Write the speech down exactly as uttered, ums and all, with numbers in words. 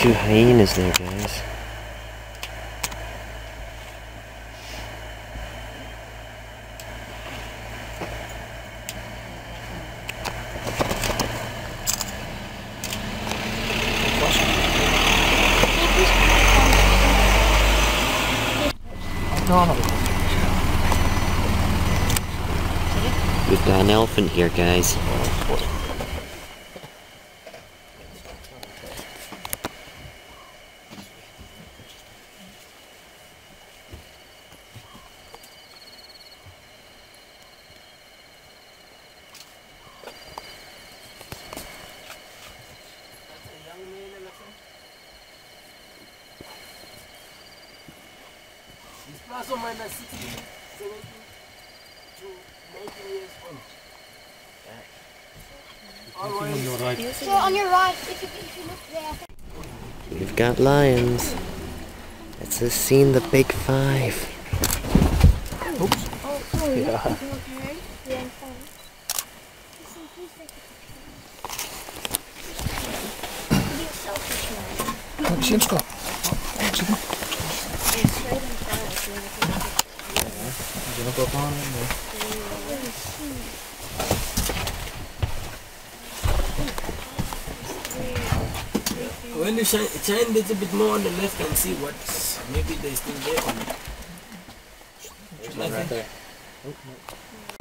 two hyenas there, guys. We've got an elephant here, guys. He's plus or minus sixteen, seventeen to nineteen years old. On your right. So on your right, if you, if you look there. We've got lions. Let's just seen the big five. Oops. Oh, sorry. Yeah. Okay. Yeah, I'm fine. Listen, please take a picture. Be a selfish man. Ciężko. When you shine, shine a little bit more on the left and see what's maybe they're still there. Right there.